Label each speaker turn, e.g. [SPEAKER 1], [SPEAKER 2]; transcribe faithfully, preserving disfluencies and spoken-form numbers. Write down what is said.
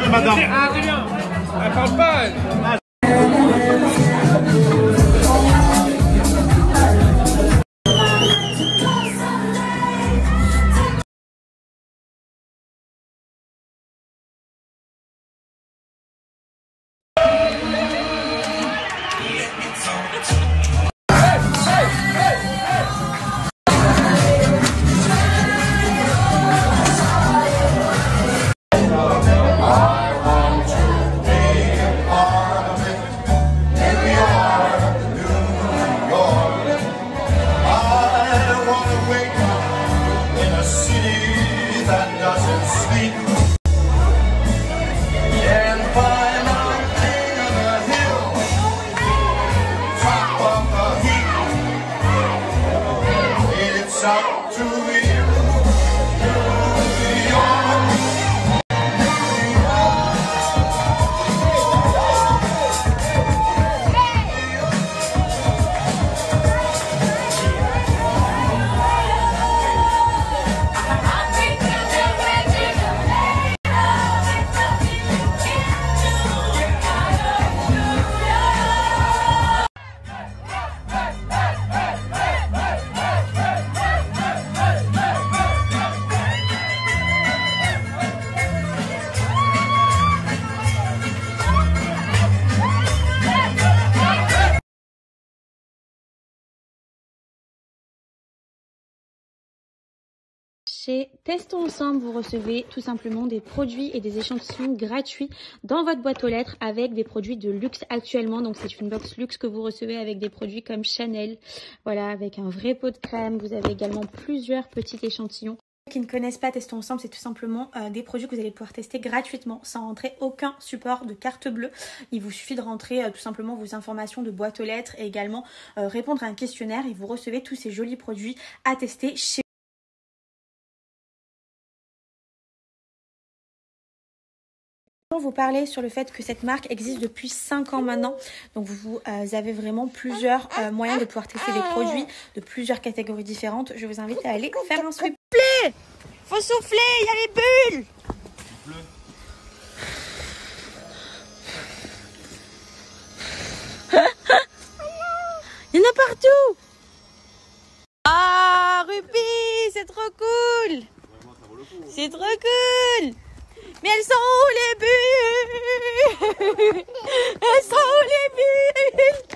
[SPEAKER 1] de madame.
[SPEAKER 2] Ah, très bien. Elle parle pas. Elle.
[SPEAKER 3] Chez Testons Ensemble, vous recevez tout simplement des produits et des échantillons gratuits dans votre boîte aux lettres avec des produits de luxe actuellement. Donc c'est une box luxe que vous recevez avec des produits comme Chanel, voilà, avec un vrai pot de crème. Vous avez également plusieurs petits échantillons. Pour ceux qui ne connaissent pas Testons Ensemble, c'est tout simplement euh, des produits que vous allez pouvoir tester gratuitement sans rentrer aucun support de carte bleue. Il vous suffit de rentrer euh, tout simplement vos informations de boîte aux lettres et également euh, répondre à un questionnaire et vous recevez tous ces jolis produits à tester chez vous parler sur le fait que cette marque existe depuis cinq ans maintenant. Donc vous euh, avez vraiment plusieurs euh, moyens de pouvoir tester des produits de plusieurs catégories différentes. Je vous invite à aller faire un sweep.
[SPEAKER 4] Faut souffler, il y a les bulles. Il y en a partout. Ah, Ruby, c'est trop cool. C'est trop cool. Mais elles sont où les bulles? Elles sont où les bulles?